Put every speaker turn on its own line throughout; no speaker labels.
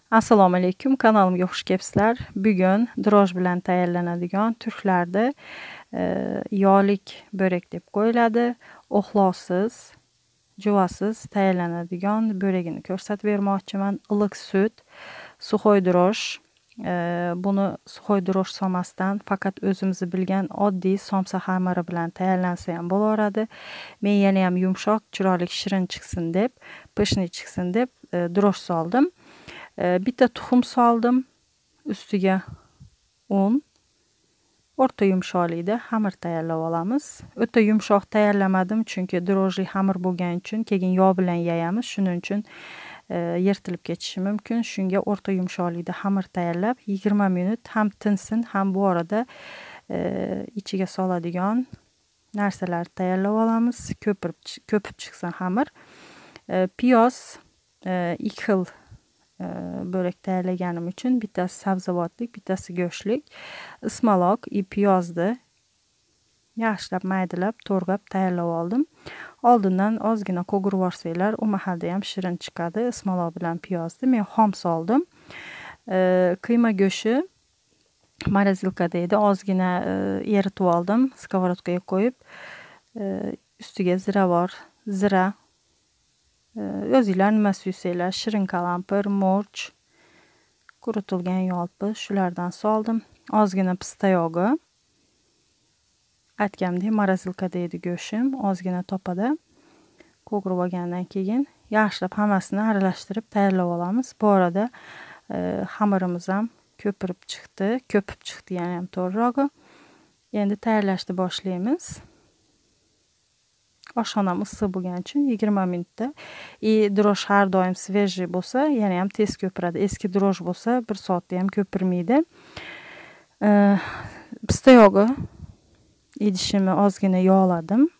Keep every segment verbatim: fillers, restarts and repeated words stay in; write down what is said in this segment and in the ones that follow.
Assalomu alaykum, kanalimga xush kelibsizlar. Bugun droj bilan tayyorlanadigan turklarda e, yog'lik börek deb qo'yiladi. O'xlovsiz, juvasiz tayyorlanadigan böregini ko'rsatib bermoqchiman. Iliq sut, suxoy droj. E, buni suxoy droj solmasdan faqat o'zimiz bilgan oddiy somsa xamiri bilan tayyorlansa ham bo'laveradi. Men yana ham yumshoq, chiroyli, shirin chiqsin deb, pishni chiqsin deb e, droj soldim. Bitta tuxum soldim, ustiga un, o'rta yumshoqlikda xamir tayyorlab olamiz. O'ta yumshoq tayyorlamadim, chunki drojli xamir bo'lgani uchun keyin yog' bilan yayamiz, shuning uchun yirtilib ketishi mumkin. Shunga o'rta yumshoqlikda xamir tayyorlab, yigirma minut ham tinsin, ham bu orada ichiga soladigan narsalarni tayyorlab olamiz. Ko'pib ko'pib chiqsin xamir. Piyoz ikki xil börek tayyorlaganim uchun bittasi sabzavotlik, bittasi go'shtlik. Ismaloq, piyozni yaxshilab maydalab, to'g'rab tayyorlab oldim. Oldindan ozgina qovurib olsanglar, u mahalda ham shirin chiqadi. Ismaloq bilan piyozni men xom soldim. Qiyma go'shti morozilkada edi, ozgina eritib oldim, skоворodkaga qo'yib, ustiga ziravor, zira, o'zinglar nima suysanglar, shirin qalampir, murch, quritilgan yolpiz, shulardan soldim. Ozgina pista yog'i. Aytganimdek, morozilkada edi go'shtim, ozgina topada. Qovurib olgandan keyin yaxshilab hammasini aralashtirib tayyorlab olamiz. Bu orada xamirimiz ham ko'pirib chiqdi, ko'pib chiqdi, yana ham to'g'rirog'i. Endi tayyorlashni boshlaymiz. Oshxonam issiq bo'lgani uchun yigirma minutda. И droj har doim svejiy bo'lsa, yana ham tez ko'piradi. Eski droj bo'lsa, bir soatda ham ko'pirmaydi. Pista yog'i idishimni ozgina yog'ladim.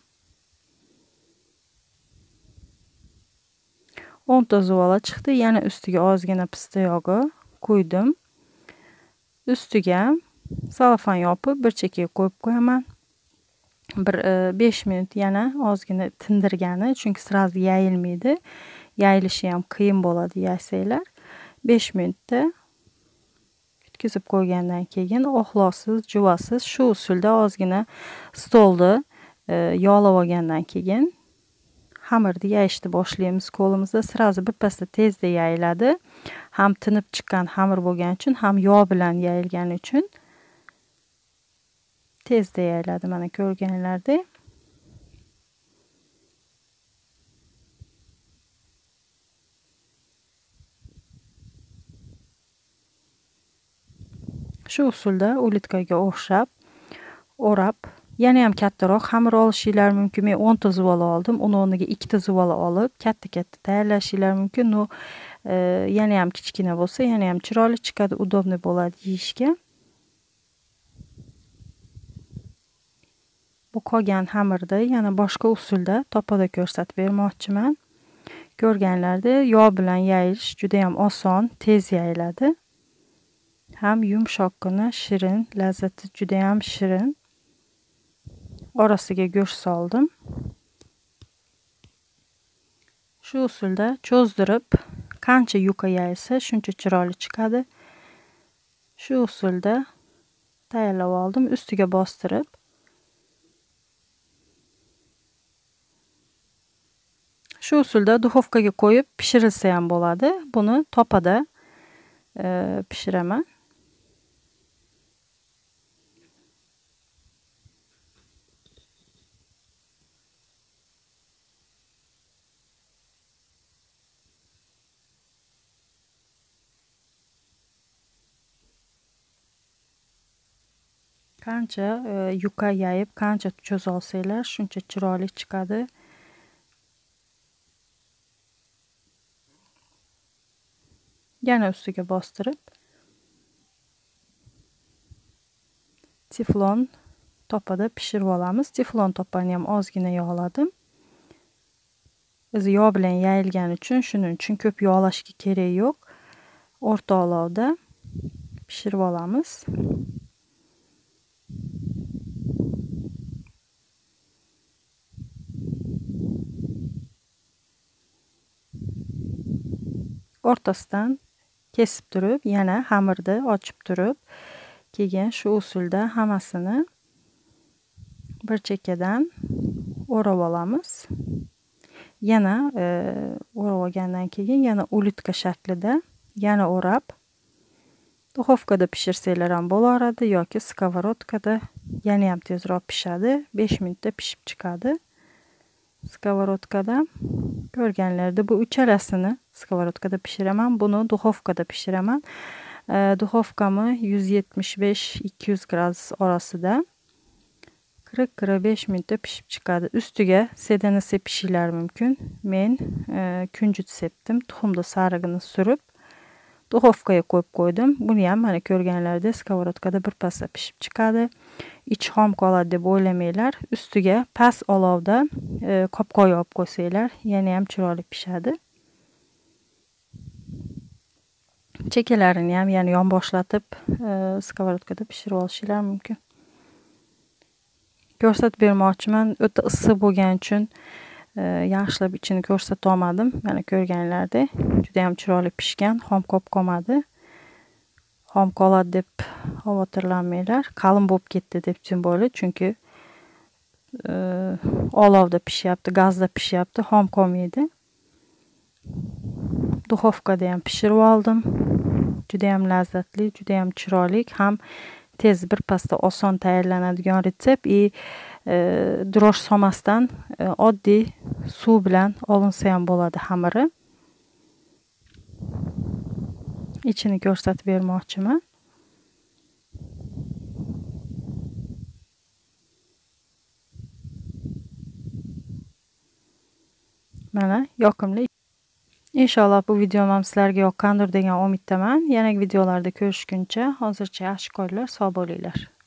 o'n ta zuvala chiqdi. Yana ustiga ozgina pista yog'i quydim. Ustiga salofan yopib, bir chekkaga qo'yib qo'yaman. Bir besh minut yana ozgina tindirgani, chunki sразу yayilmaydi. Yayilishi ham qiyin bo'ladi yaysanglar. besh minutda yutkazib qo'ygandan keyin o'xlovsiz, juvasiz shu usulda ozgina stolni yog'lab olgandan keyin xamirni yayishni boshlaymiz qo'limizda. Sразу birpasda tezda yayiladi. Ham tinib chiqqan xamir bo'lgani uchun, ham yog' bilan yayilgani uchun tezda yayiladi, mana ko'rganlaringdek. Shu usulda ulitkaga o'xshab o'rab, yana ham kattaroq xamir olishinglar mumkin. Men o'n ta zuvala oldim. Uni o'rniga ikki ta zuvala olib, katta-katta tayyorlashinglar mumkin. No, yana ham kichkina bo'lsa, yana ham chiroyli chiqadi, udobni bo'ladi yeyishga. Bu qolgan xamirni yana boshqa usulda topada ko'rsatib bermoqchiman. Ko'rganlaringdek, yog' bilan yayilish juda ham oson, tez yayiladi. Ham yumshoqqina, shirin, lazzati juda ham shirin. Orasiga go'sht soldim. Shu usulda cho'zdirib, qancha yuqa yayilsa, shuncha chiroyli chiqadi. Shu usulda tayyorlab oldim, ustiga bostirib. Shu usulda duxovkaga qo'yib pishirilsa ham bo'ladi. Buni topada e, pishiraman. Qancha e, yuqa yayib, qancha cho'za olsanglar, shuncha chiroyli chiqadi. Yana ustiga bostirib teflon topada pishirib olamiz. Teflon topani ham ozgina yog'ladim. O'zi yog' bilan yayilgani uchun, shuning uchun ko'p yog'lashga kerak yo'q. O'rta olovda pishirib olamiz. o'rtasidan kesib turib, yana xamirni ochib turib, keyin shu usulda hammasini bir chekkadan o'rab olamiz. Yana e, o'rab olgandan keyin yana ulitka shaklida yana o'rab duxovkada pishirsanglar ham bo'laveradi yoki skоворodkada yana ham tezroq pishadi. besh minutda pishib chiqadi. Skоворodkada ko'rganlarda bu uchalasini skоворodkada pishiraman, buni duxovkada pishiraman. E, duxovkami yuz yetmish besh ikki yuz gradus orasida qirq qirq besh minutda pishib chiqadi. Ustiga sedana sepishinglar mumkin. Men e, kunjut sepdim, tuxumni sarig'ini surib duxovkaga qo'yib qo'ydim. Buni ham mana ko'rganlaridek skоворodkada birpasda pishib chiqadi. Ich xom qoladi deb o'ylamanglar. Ustiga past olovda e, qopqoq yopib qo'ysanglar, yana ham chiroyli pishadi. Chekkalarini ham yana yonboshlatib e, skоворodkada pishirib olishinglar mumkin. Ko'rsatib bermoqchiman. O'ta issiq bo'lgani uchun e, yaxshilab ichini ko'rsata olmadim. Mana ko'rganlaridek juda ham chiroyli pishgan, xom qolib qolmadi. Xom qoladi deb xavotirlanmanglar. Qalin bo'lib ketdi deb tushunmaylik, chunki e, olovda pishyapti, gazda pishyapti, xom qolmaydi. Duxovkada ham pishirib oldim. Juda ham lazzatli, juda ham chiroyli, ham tez birpasda oson tayyorlanadigan retsept. I e, drosh solmasdan e, oddiy suv bilan olinsa ham bo'ladi xamiri. Ichini ko'rsatib bermoqchiman. Mana yoqimli. Inshaalloh bu videom ham sizlarga yoqqandir degan umiddaman. Yangi videolarda ko'rishguncha hozircha yaxshi qolinglar, sog' bo'linglar.